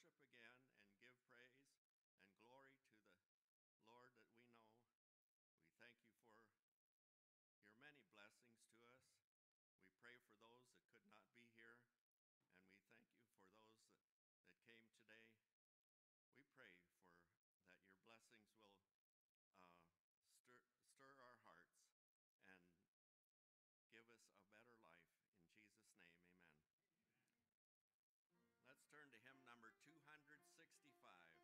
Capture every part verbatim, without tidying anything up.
worship again and give praise and glory to the Lord that we know. We thank you for your many blessings to us. We pray for those that could not be here, and we thank you for those that, that came today. We pray for that your blessings will uh, stir, stir our hearts and give us a better life. In Jesus' name, amen. Let's turn to hymn number two sixty-five.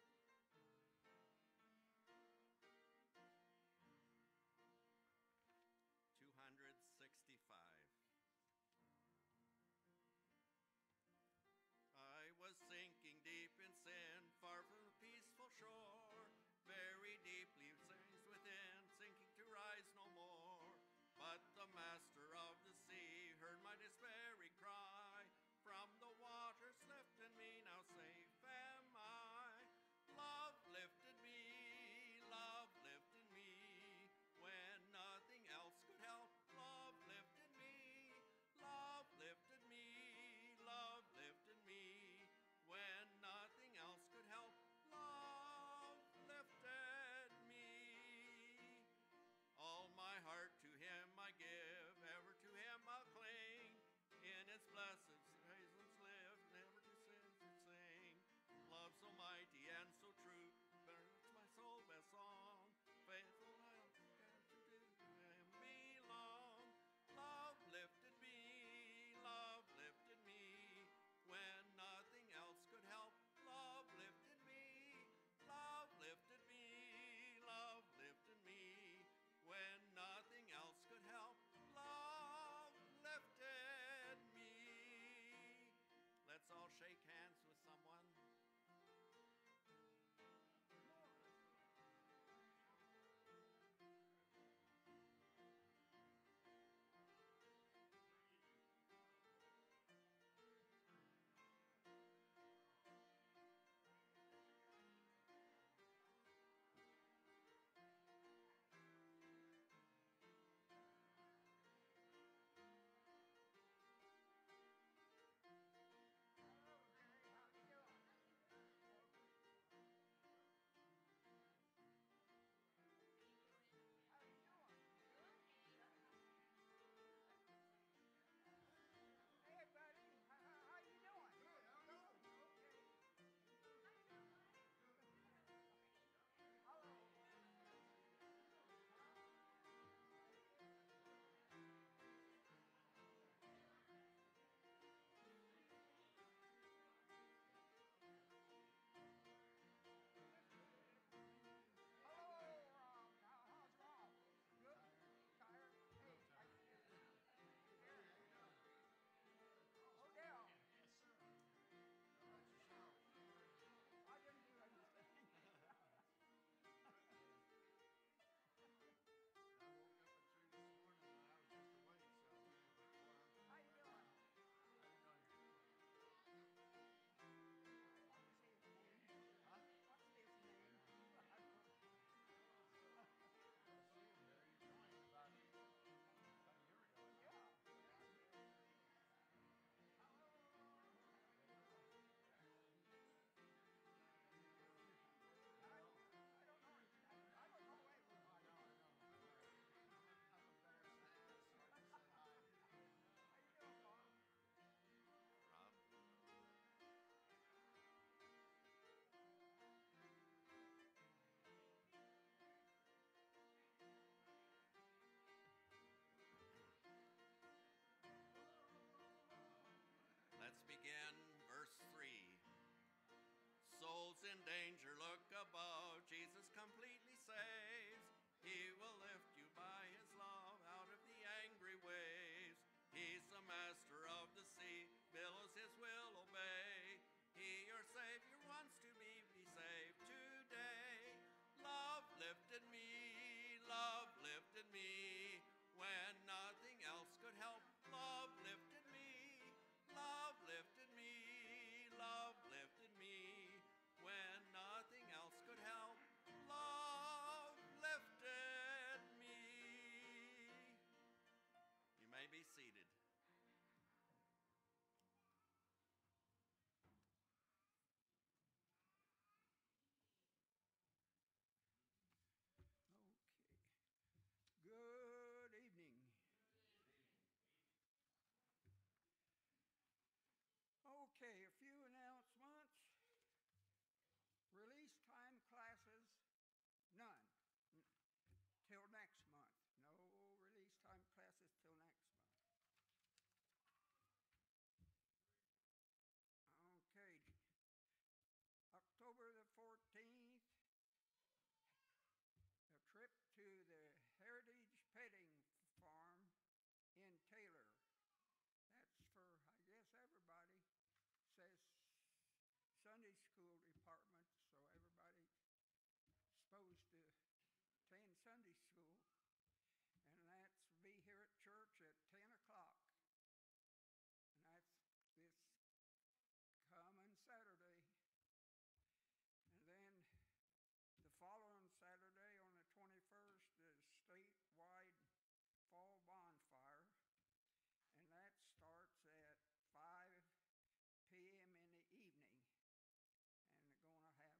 two sixty-five. I was sinking deep in sin, far from the peaceful shore, very deeply sink within, sinking to rise no more. But the master of the sea heard my despairing cry, from the waters left in me department, so everybody supposed to attend Sunday school. And that's be here at church at ten o'clock. And that's this coming Saturday. And then the following Saturday on the twenty-first is statewide fall bonfire. And that starts at five p m in the evening. And they're going to have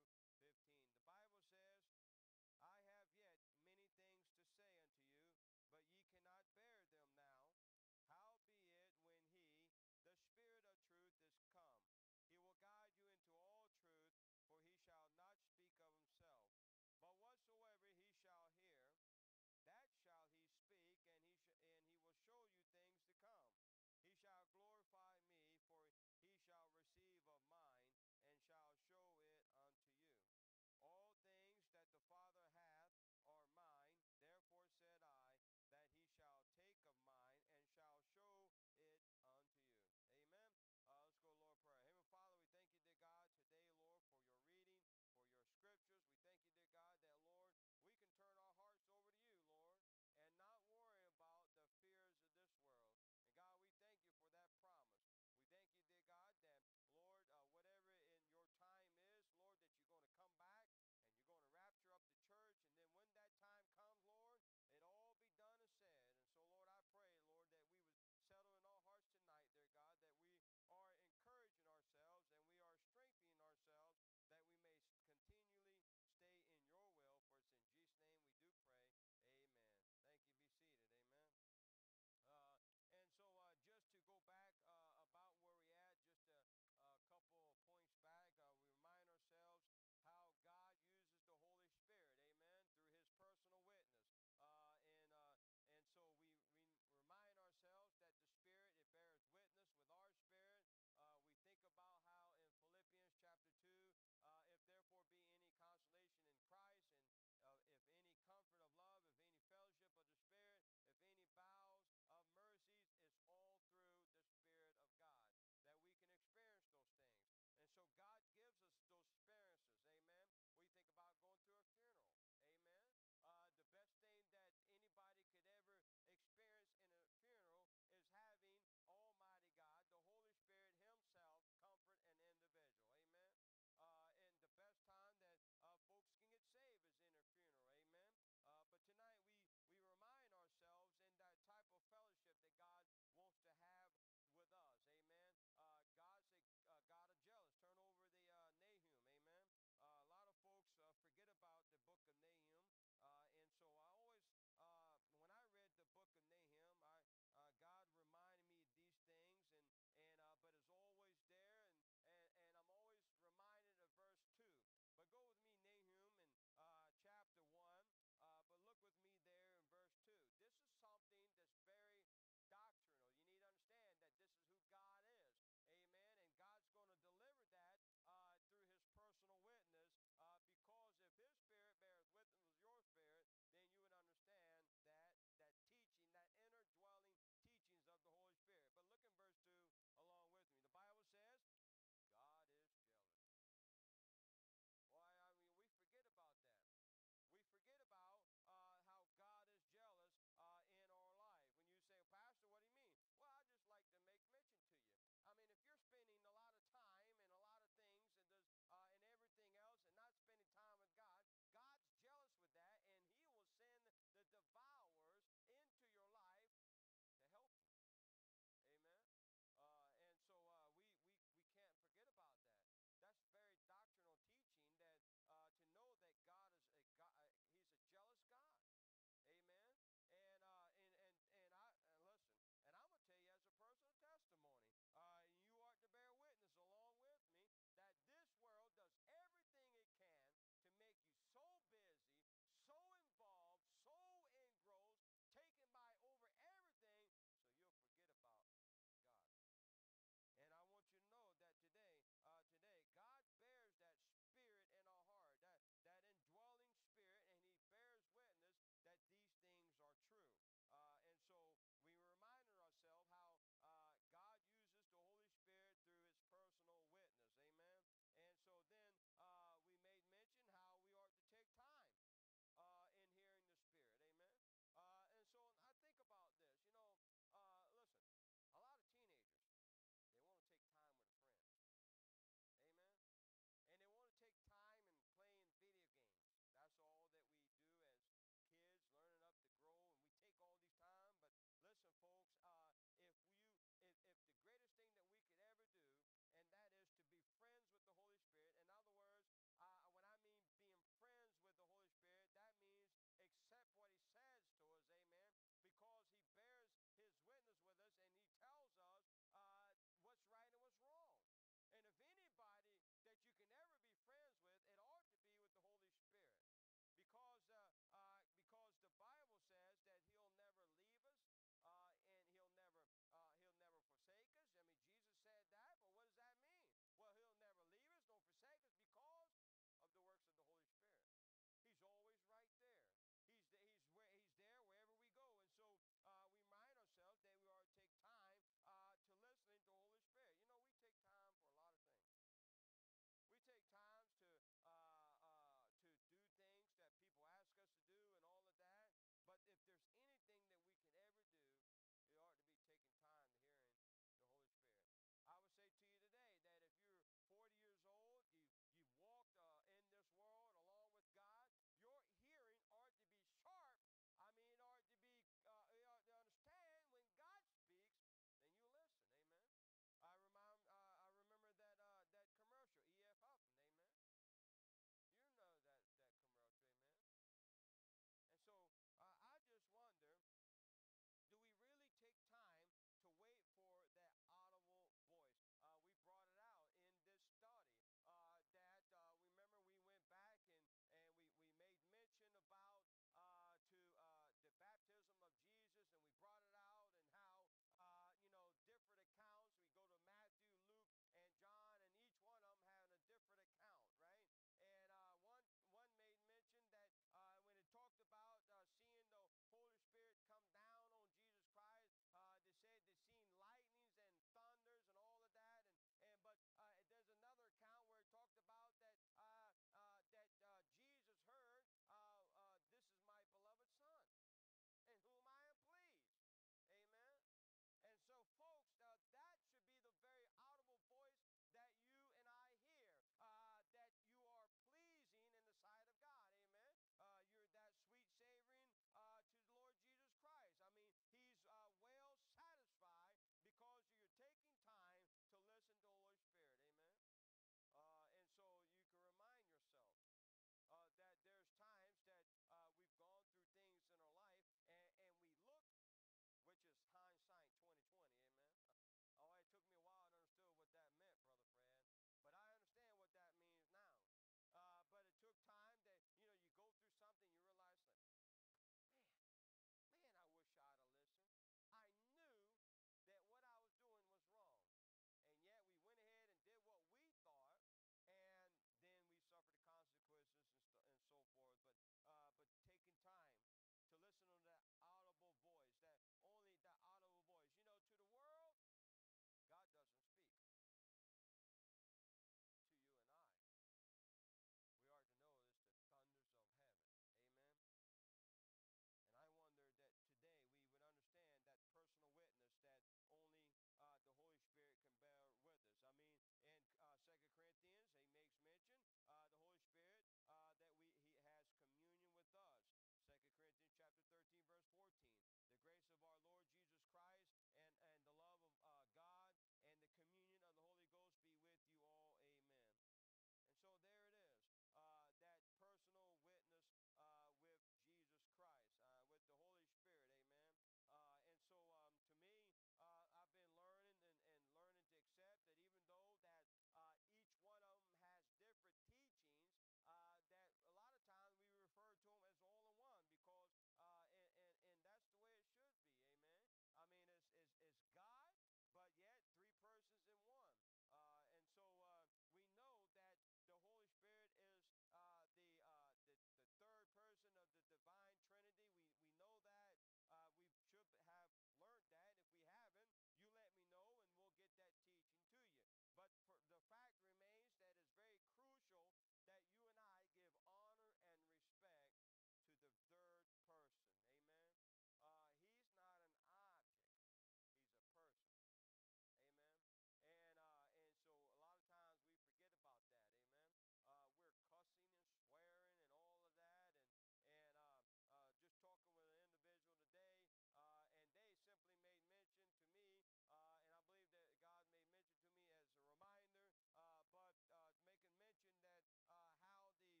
fourteen. The grace of our Lord Jesus Christ and, and the love of uh, God and the communion of the Holy Ghost be with you all. Amen. And so there it is, uh, that personal witness uh, with Jesus Christ, uh, with the Holy Spirit, amen. Uh, and so um, to me, uh, I've been learning and, and learning to accept that even though that uh, each one of them has different teachings, uh, that a lot of times we refer to them as all in one because, uh, and, and, and that's the way it should be, amen. I mean, it's, it's, it's God, but yet three persons in one. Uh, and so uh, we know that the Holy Spirit is uh, the, uh, the the third person of the divine Trinity. We we know that. Uh, we should have learned that. If we haven't, you let me know, and we'll get that teaching to you. But for, the fact remains that it's very crucial that you and I give honor and respect to the third person. Amen. Uh, he's not an object. He's a person. Amen. And uh, and so a lot of times we forget about that. Amen. Uh, we're cussing and swearing and all of that, and and uh, uh, just talking with an individual today, uh, and they simply made mention to me, uh, and I believe that God made mention to me as a reminder, uh, but uh, making mention that uh, how the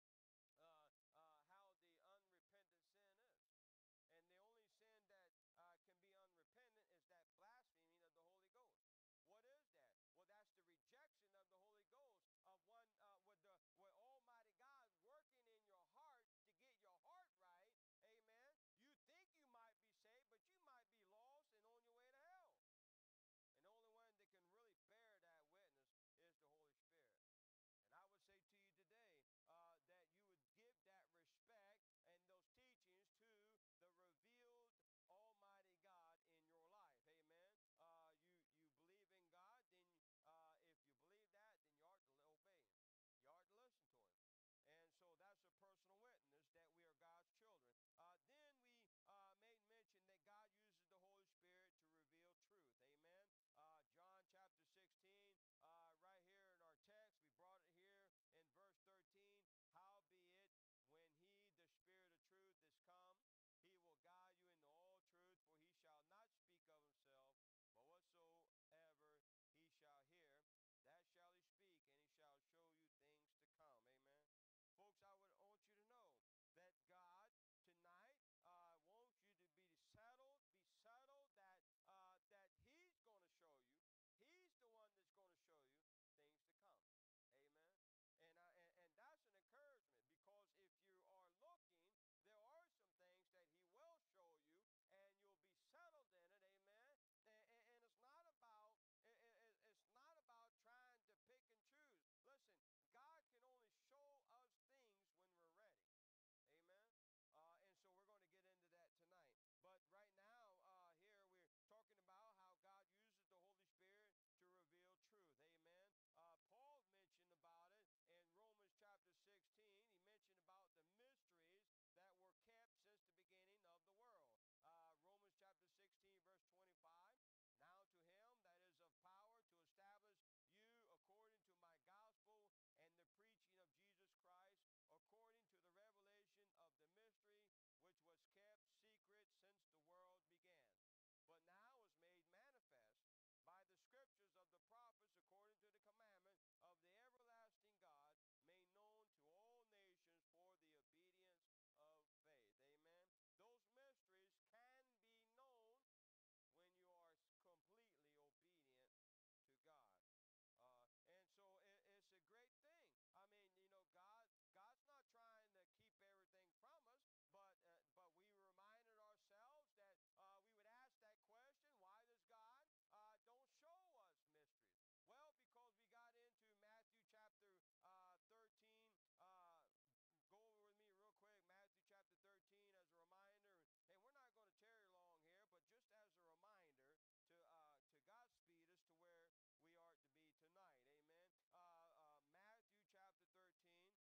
uh, uh, how the unrepentant sin is. And the only sin that uh, can be unrepentant is that blaspheming of the Holy Ghost. What is that? Well, that's the rejection of the Holy Ghost of one uh, with the with Almighty God working in your heart to get your heart right. Amen. You think you might be saved, but you might be lost and on your way to hell. And the only one that can really bear that witness is the Holy Spirit. And I would say to you today uh, that you would give that respect and those teachings to the revealed Almighty God in your life. Amen. Uh, you, you believe in God, then uh, if you believe that, then you ought to obey Him. You ought to listen to Him. And so that's a personal witness that we are God's children. Uh, then we uh, made mention that God uses the Holy Spirit to reveal truth. Amen. Uh, John chapter sixteen, uh, right here in our text, we brought it here in verse thirteen. Howbeit, when He, the Spirit of truth, is come, He will guide you into all truth, for He shall not speak of Himself, but whatsoever He shall hear, that shall He speak, and He shall show you things to come. Amen. Folks, I would want you to know that God tonight uh, wants you to be settled, be settled that uh, that He's going to show you. He's the one that's going to show you things to come. Amen. And, uh, and and that's an encouragement, because if you are looking, there are some things that He will show you, and you'll be settled in it. Amen. And, and, and it's not about it, it, it's not about trying to pick and choose. Listen, God can only show us things when we're ready. Amen. Uh, and so we're going to get into that tonight. But right now, uh, here we're talking about how God uses the Holy Spirit to reveal truth. Amen. Uh, Paul mentioned about it in Romans chapter sixteen. He mentioned about the mysteries that were kept since the beginning of the world. Uh, Romans chapter sixteen, verse twenty-five. Now to Him that is of power to establish you according to my gospel and the preaching of Jesus Christ, according to the revelation of the mystery which was kept secret since the world began, but now is made manifest by the scriptures of the prophets, according to the commandment of the everlasting God, made known to all nations for the obedience of faith. Amen. Those mysteries can be known when you are completely obedient to God. Uh, and so it, it's a great thing. I mean, you know, God, God's not trying to keep everything from us, but uh, but we reminded ourselves that uh, we would ask that question: why does God uh, don't show us mysteries? Well, because we got into Matthew chapter uh, thirteen. Uh, go over with me real quick, Matthew chapter thirteen, as a reminder. And we're not going to tarry long here, but just as a reminder to uh, to Godspeed us to where we are to be tonight. Amen. Uh, uh, Matthew chapter thirteen,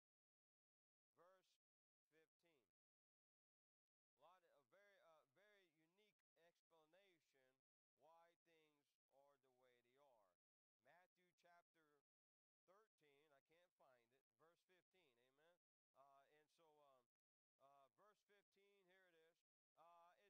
verse fifteen. A lot of a very uh, very unique explanation why things are the way they are. Matthew chapter thirteen, I can't find it, verse fifteen. Amen. Uh, and so um, uh, verse fifteen, here it is. Uh,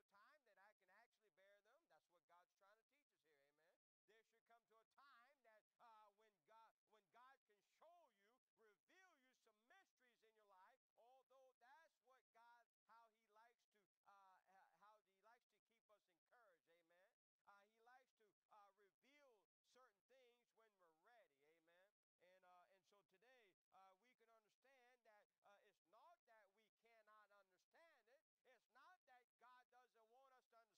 time that I can actually bear them. That's what God's trying to teach us here, amen. There should come to a time that uh, when God when God can show you, reveal you some mysteries in your life, although that's what God, how he likes to, uh, how he likes to keep us encouraged, amen. Uh, he likes to uh, reveal certain things when we're ready, amen. And uh, and so today uh, we can understand that uh, it's not that we cannot understand it. It's not that God doesn't want us to understand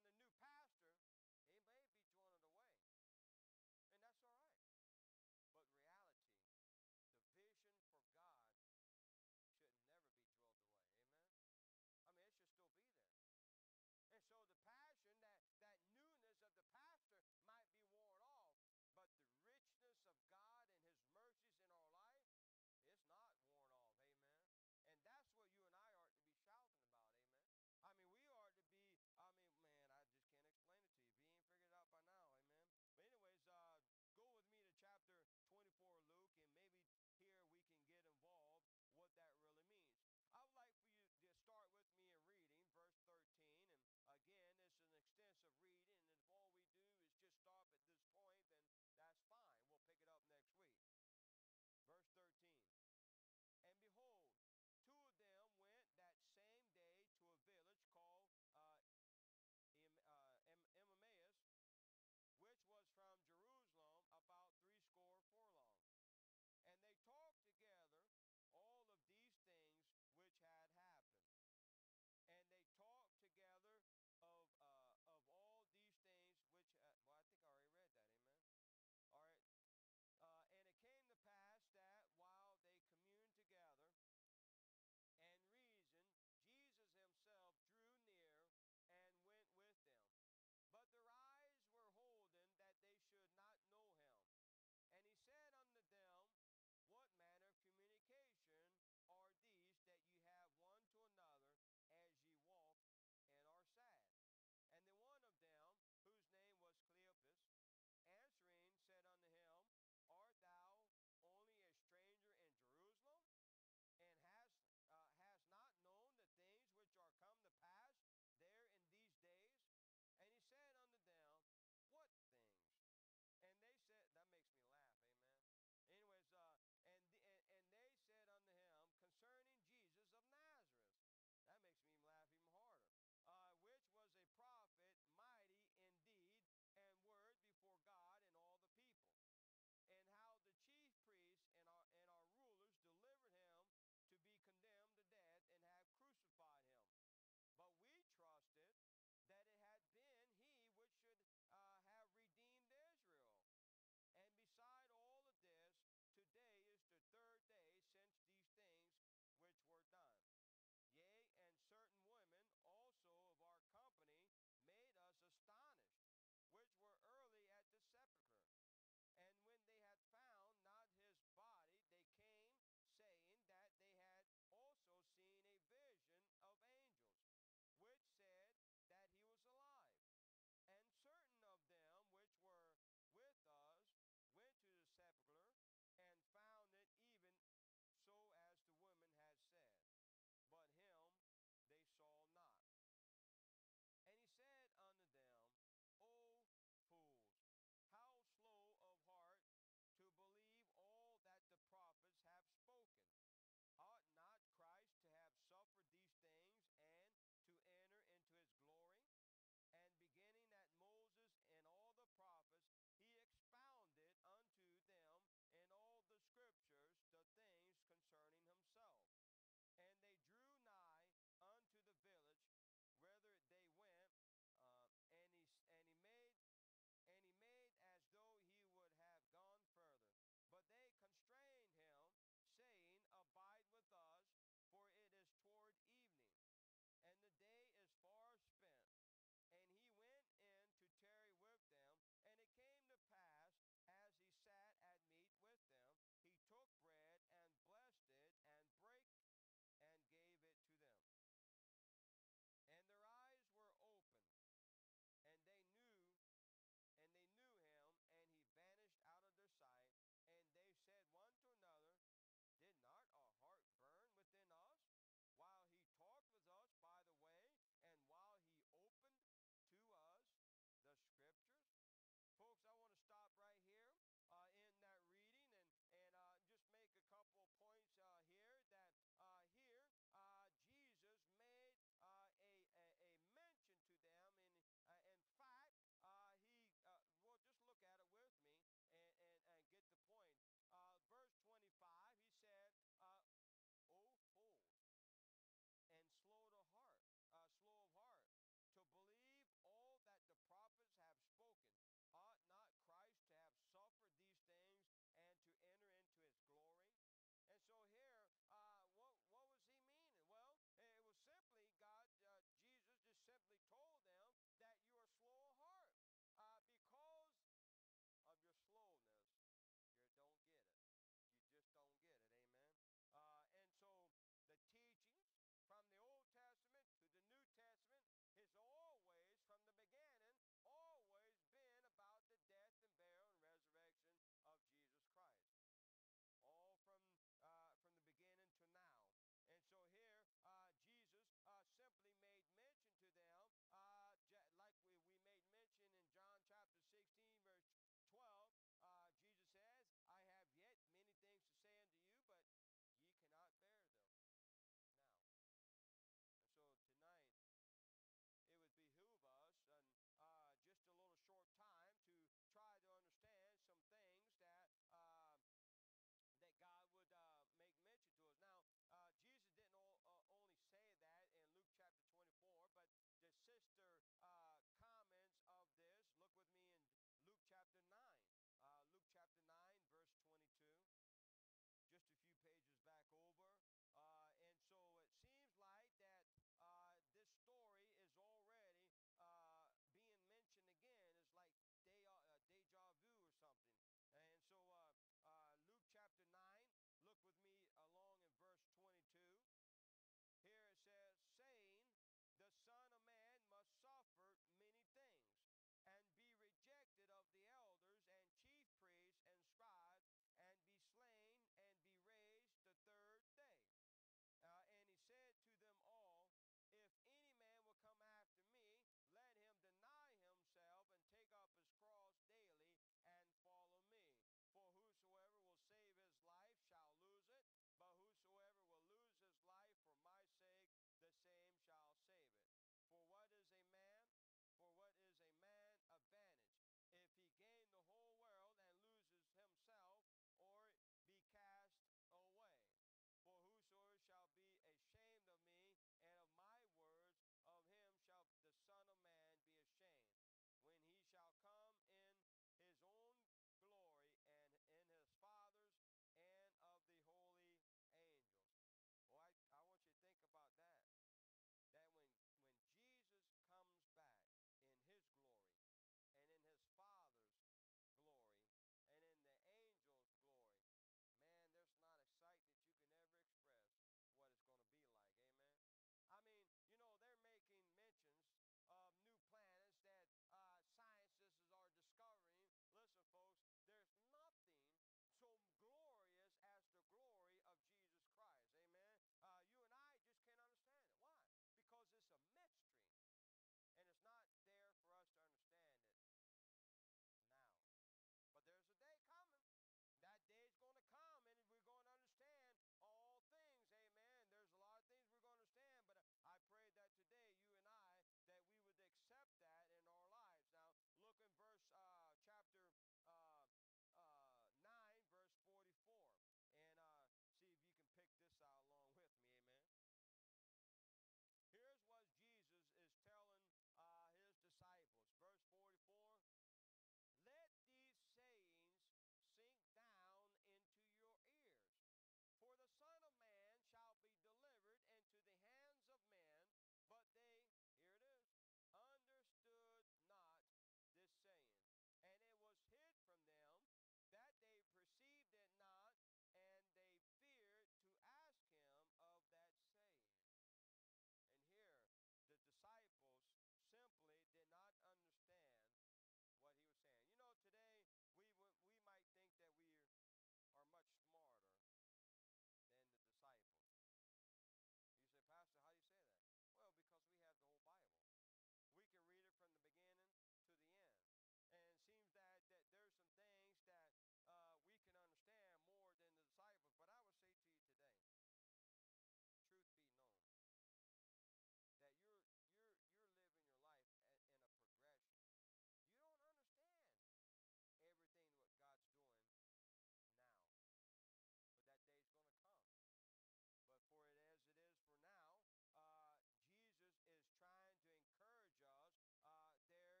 from the beginning to the end. And it seems that, that there's some things that uh, we can understand more than the disciples. But I would say to you today, truth be known, that you're you're you're living your life a- in a progression. You don't understand everything what God's doing now, but that day's going to come. But for it as it is for now, uh, Jesus is trying to encourage us. Uh, there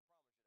promise you